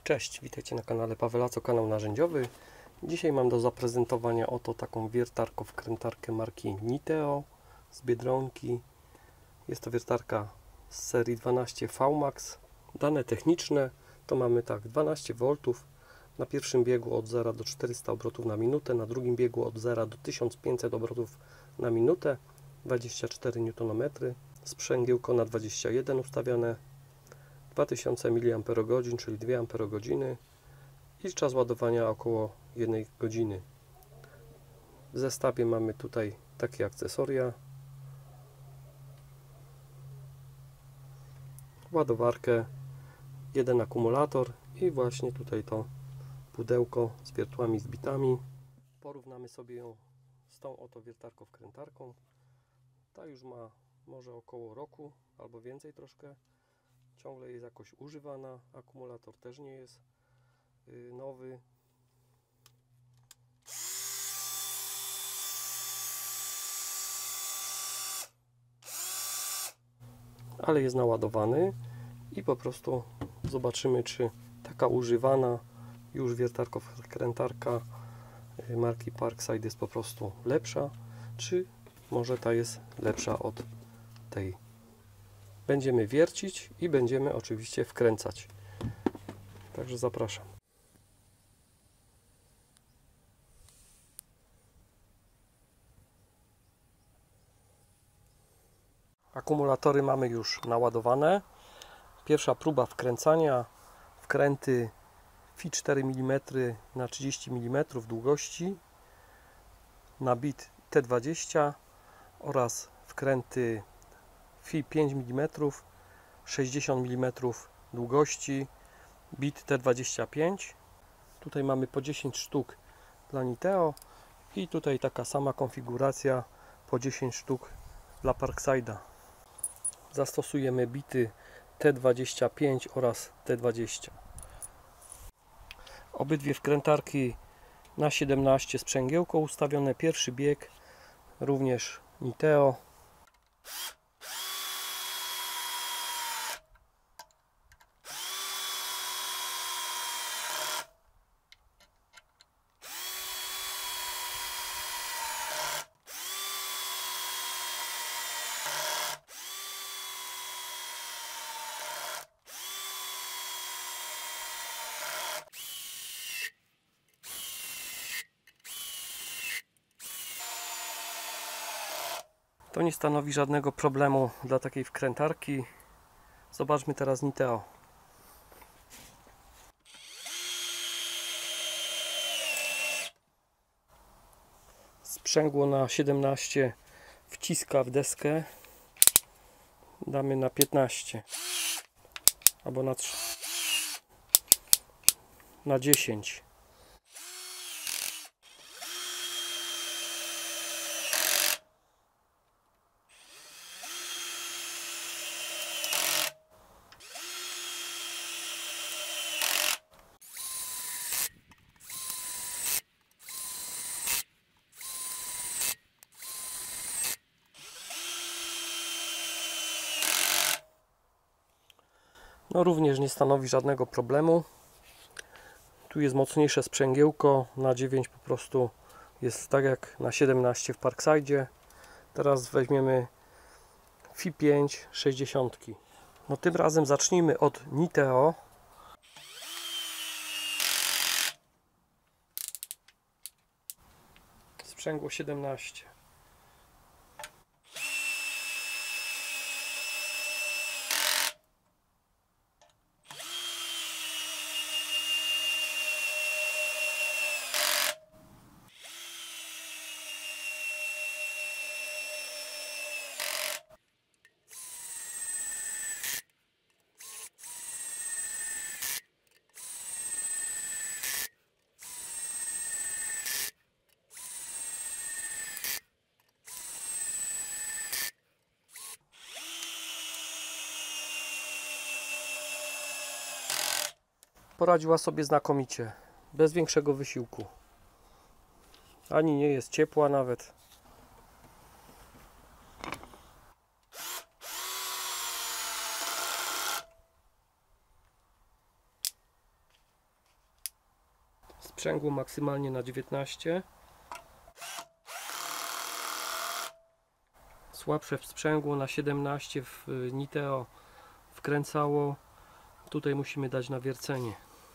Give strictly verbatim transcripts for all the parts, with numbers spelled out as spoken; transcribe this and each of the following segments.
Cześć, witajcie na kanale Pawelaco, kanał narzędziowy. Dzisiaj mam do zaprezentowania oto taką wiertarko-wkrętarkę marki Niteo z Biedronki. Jest to wiertarka z serii dwanaście V Max. Dane techniczne to mamy tak, dwanaście woltów, na pierwszym biegu od zera do czterystu obrotów na minutę, na drugim biegu od zera do tysiąc pięćset obrotów na minutę, dwadzieścia cztery niutonometry, sprzęgiełko na dwadzieścia jeden ustawione, dwa tysiące miliamperogodzin, czyli dwie amperogodziny i czas ładowania około jednej godziny. W zestawie mamy tutaj takie akcesoria, ładowarkę, jeden akumulator i właśnie tutaj to pudełko z wiertłami z bitami. Porównamy sobie ją z tą oto wiertarką-wkrętarką. Ta już ma może około roku albo więcej troszkę. Ciągle jest jakoś używana, akumulator też nie jest yy, nowy. Ale jest naładowany i po prostu zobaczymy, czy taka używana już wiertarko-wkrętarka marki Parkside jest po prostu lepsza, czy może ta jest lepsza od tej. Będziemy wiercić i będziemy oczywiście wkręcać. Także zapraszam. Akumulatory mamy już naładowane. Pierwsza próba wkręcania. Wkręty F I cztery milimetry na trzydzieści milimetrów długości na bit T dwadzieścia oraz wkręty F I pięć milimetrów sześćdziesiąt milimetrów długości bit T dwadzieścia pięć. Tutaj mamy po dziesięć sztuk dla Niteo i tutaj taka sama konfiguracja po dziesięć sztuk dla Parkside'a. Zastosujemy bity T dwadzieścia pięć oraz T dwadzieścia. Obydwie wkrętarki na siedemnaście sprzęgiełko ustawione, pierwszy bieg również Niteo. To nie stanowi żadnego problemu dla takiej wkrętarki. Zobaczmy teraz Niteo. Sprzęgło na siedemnaście wciska w deskę. Damy na piętnaście albo na trzy, na dziesięć. No również nie stanowi żadnego problemu. Tu jest mocniejsze sprzęgiełko, na dziewięć po prostu jest tak jak na siedemnaście w Parkside'zie. Teraz weźmiemy F I pięć sześćdziesiąt. No tym razem zacznijmy od Niteo. Sprzęgło siedemnaście. Poradziła sobie znakomicie, bez większego wysiłku. Ani nie jest ciepła nawet. sprzęgło maksymalnie na dziewiętnaście. Słabsze w sprzęgło na siedemnaście w Niteo wkręcało. Tutaj musimy dać nawiercenie.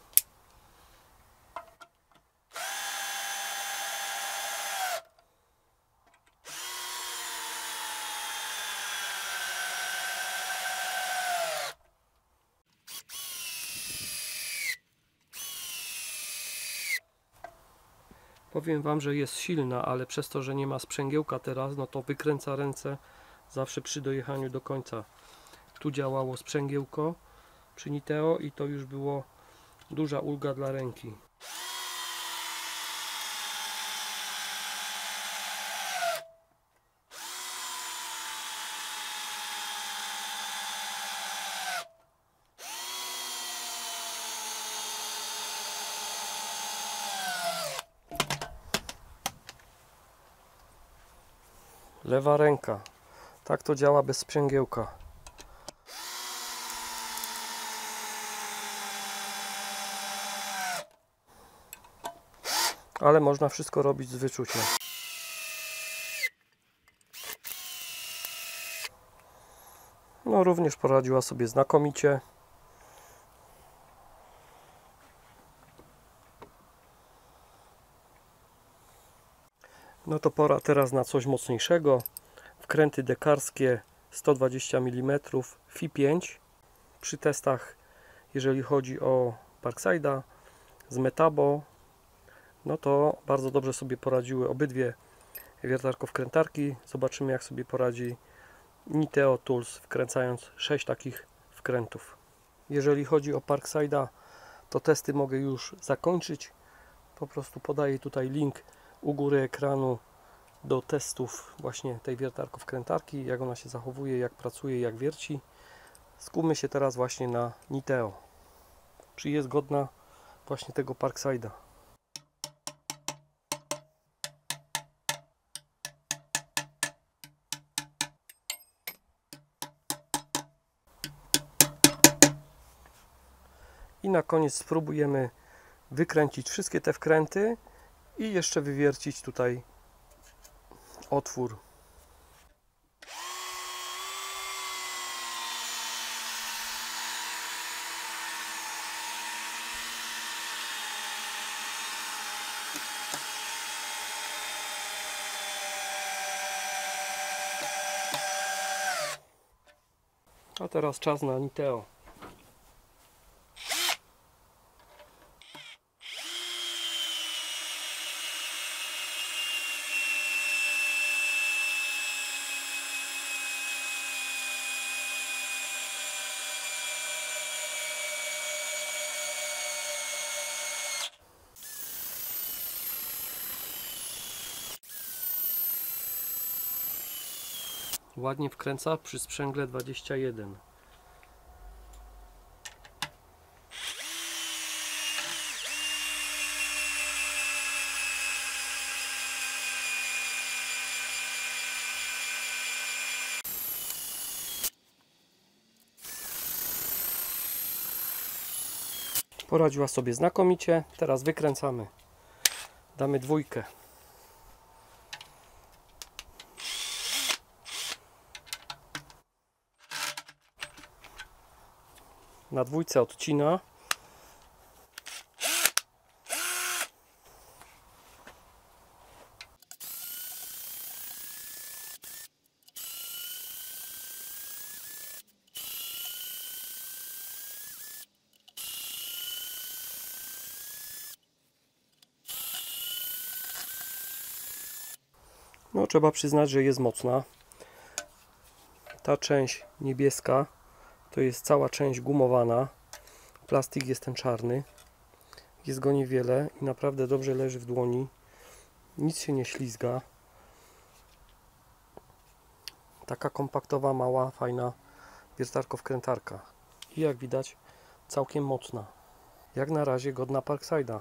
Powiem Wam, że jest silna, ale przez to, że nie ma sprzęgiełka teraz, no to wykręca ręce zawsze przy dojechaniu do końca. Tu działało sprzęgiełko przy Niteo i to już było duża ulga dla ręki. Lewa ręka. Tak to działa bez sprzęgiełka. Ale można wszystko robić z wyczuciem. No również poradziła sobie znakomicie. No to pora teraz na coś mocniejszego. Wkręty dekarskie sto dwadzieścia milimetrów F I pięć. Przy testach, jeżeli chodzi o Parkside'a z Metabo, no to bardzo dobrze sobie poradziły obydwie wiertarko-wkrętarki. Zobaczymy, jak sobie poradzi Niteo Tools, wkręcając sześć takich wkrętów. Jeżeli chodzi o Parkside'a, to testy mogę już zakończyć. Po prostu podaję tutaj link u góry ekranu do testów właśnie tej wiertarko-wkrętarki, jak ona się zachowuje, jak pracuje, jak wierci. Skupmy się teraz właśnie na Niteo. Czy jest godna właśnie tego Parkside'a. I na koniec spróbujemy wykręcić wszystkie te wkręty i jeszcze wywiercić tutaj otwór. A teraz czas na Niteo. Ładnie wkręca przy sprzęgle dwadzieścia jeden. Poradziła sobie znakomicie. Teraz wykręcamy. Damy dwójkę. Na dwójce odcina. No, trzeba przyznać, że jest mocna. Ta część niebieska to jest cała część gumowana. Plastik jest ten czarny. Jest go niewiele i naprawdę dobrze leży w dłoni. Nic się nie ślizga. Taka kompaktowa, mała, fajna wiertarko-wkrętarka. I jak widać, całkiem mocna. Jak na razie godna Parkside'a.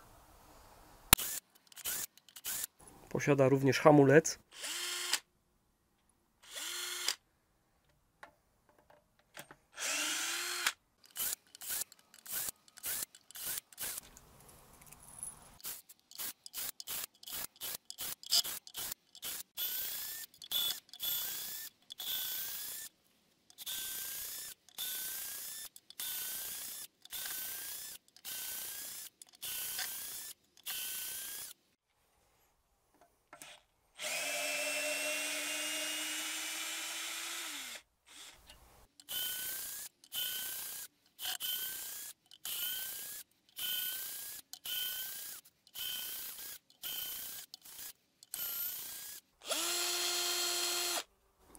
Posiada również hamulec.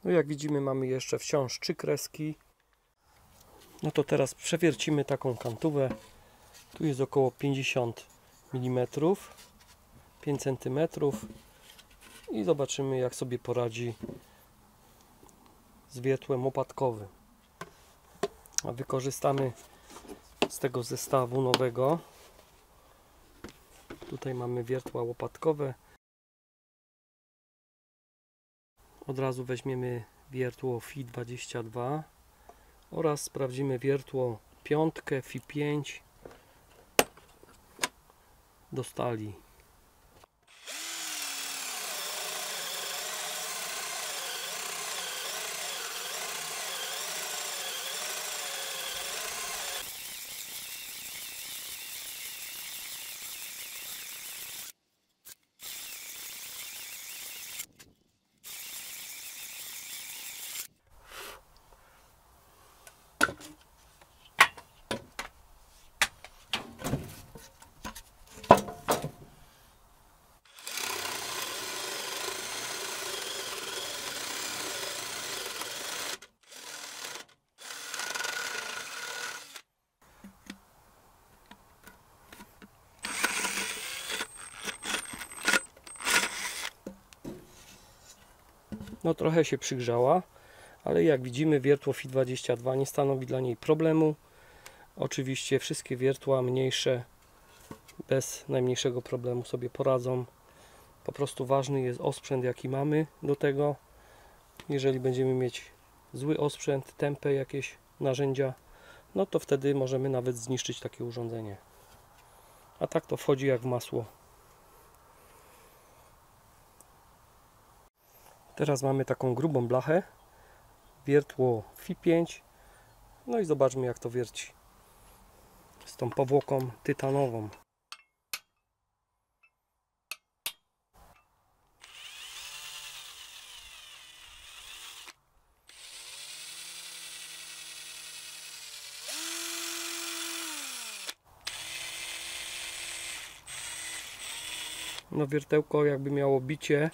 No jak widzimy, mamy jeszcze wciąż trzy kreski. No to teraz przewiercimy taką kantówę. Tu jest około pięćdziesiąt milimetrów, pięć centymetrów i zobaczymy, jak sobie poradzi z wiertłem łopatkowym. A wykorzystamy z tego zestawu nowego. Tutaj mamy wiertła łopatkowe. Od razu weźmiemy wiertło F I dwadzieścia dwa oraz sprawdzimy wiertło piątkę F I pięć do stali. No trochę się przygrzała, ale jak widzimy, wiertło F I dwadzieścia dwa nie stanowi dla niej problemu. Oczywiście wszystkie wiertła mniejsze bez najmniejszego problemu sobie poradzą. Po prostu ważny jest osprzęt, jaki mamy do tego. Jeżeli będziemy mieć zły osprzęt, tępe jakieś narzędzia, no to wtedy możemy nawet zniszczyć takie urządzenie. A tak to wchodzi jak w masło. Teraz mamy taką grubą blachę, wiertło F I pięć, no i zobaczmy, jak to wierci z tą powłoką tytanową. No wiertełko jakby miało bicie.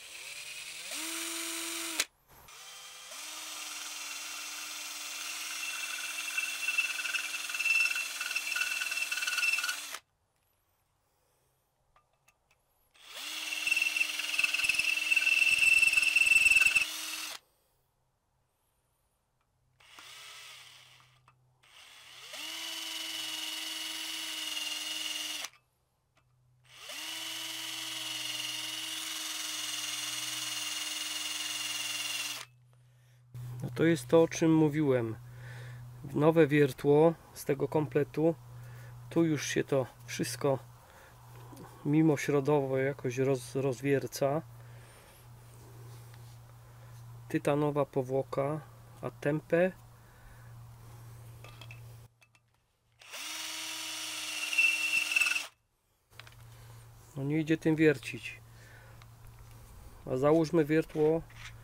No to jest to, o czym mówiłem. Nowe wiertło z tego kompletu. Tu już się to wszystko mimośrodowo jakoś roz, rozwierca. Tytanowa powłoka, a tępe no nie idzie tym wiercić. A załóżmy wiertło,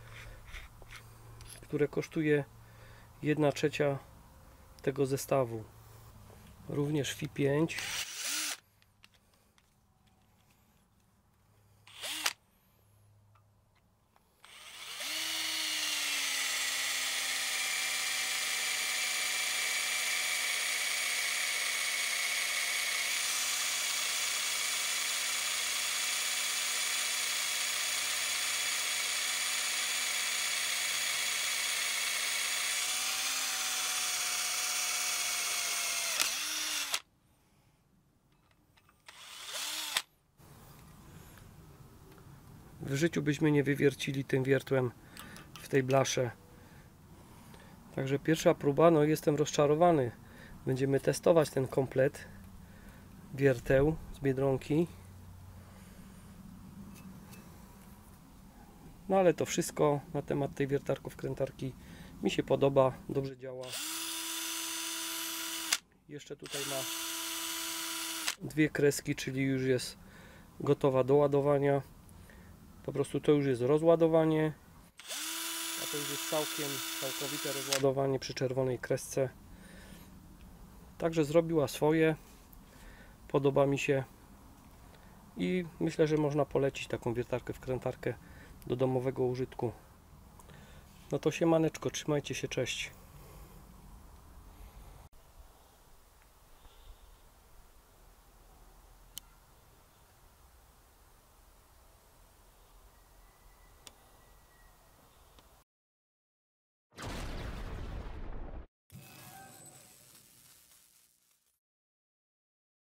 które kosztuje jedna trzecia tego zestawu. Również F I pięć. W życiu byśmy nie wywiercili tym wiertłem w tej blasze. Także pierwsza próba, no jestem rozczarowany. Będziemy testować ten komplet wierteł z Biedronki. No ale to wszystko na temat tej wiertarko-wkrętarki. Mi się podoba, dobrze działa. Jeszcze tutaj ma dwie kreski, czyli już jest gotowa do ładowania. Po prostu to już jest rozładowanie, a to już jest całkiem całkowite rozładowanie przy czerwonej kresce. Także zrobiła swoje, podoba mi się i myślę, że można polecić taką wiertarkę wkrętarkę do domowego użytku. No to siemaneczko, trzymajcie się, cześć.